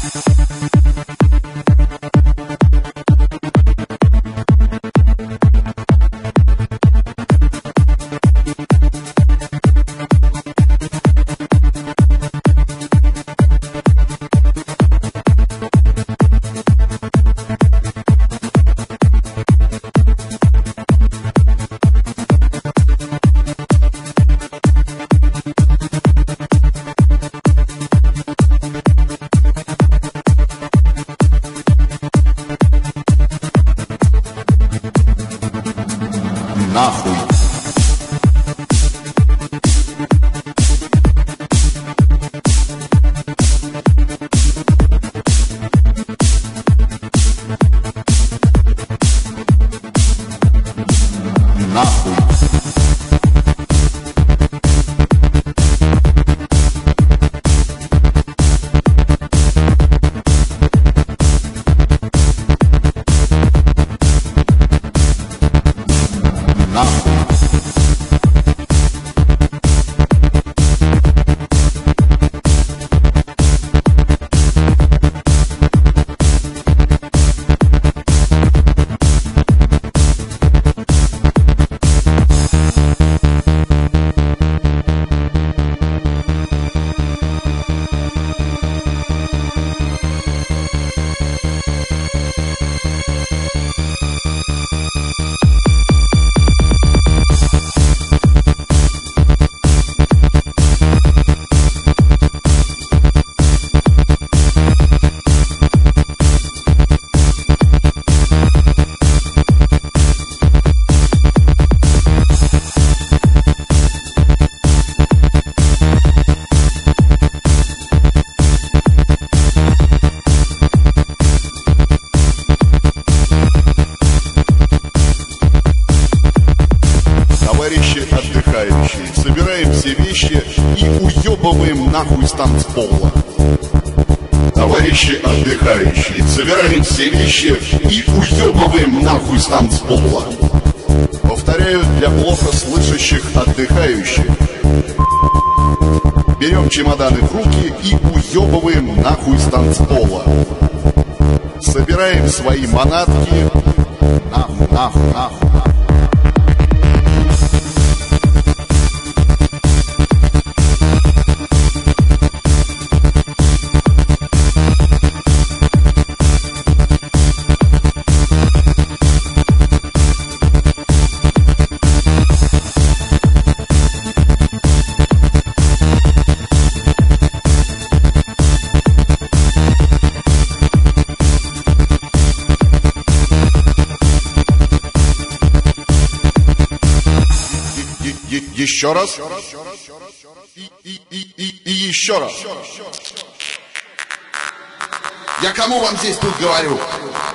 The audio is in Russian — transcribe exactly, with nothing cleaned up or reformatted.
Нахуй. Нахуй. Товарищи отдыхающие, собираем все вещи и уебываем нахуй с танцпола. Товарищи отдыхающие, собираем все вещи и уебываем нахуй с танцпола. Повторяю для плохо слышащих отдыхающих. Берем чемоданы в руки и уебываем нахуй с танцпола. Собираем свои манатки. Нахуй, нахуй, нахуй. Еще раз. И, и, и, и, и еще раз. Я кому вам здесь тут говорю?